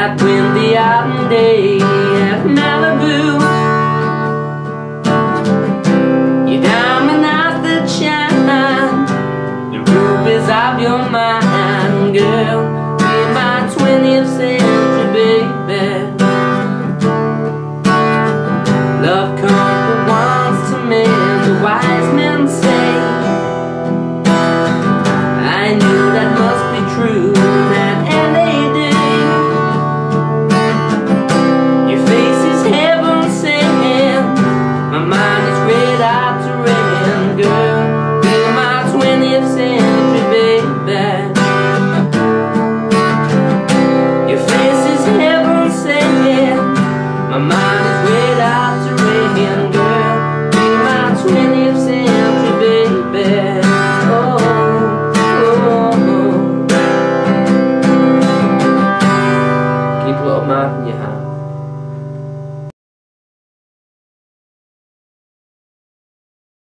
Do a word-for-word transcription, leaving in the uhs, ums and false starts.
that windy autumn day at Malibu. You diamond eyes that shine, the rubies of your mind, girl. Be my twentieth century baby. Love comes but once to men, the wise men say. I knew that must be true that any day. Your face is heaven sent, my mind is red out to red, girl. Be my twentieth century baby. Your face is heaven sent, my mind is red out to red, girl. Be my twentieth century baby. Oh, oh, oh. Keep love, man, yeah.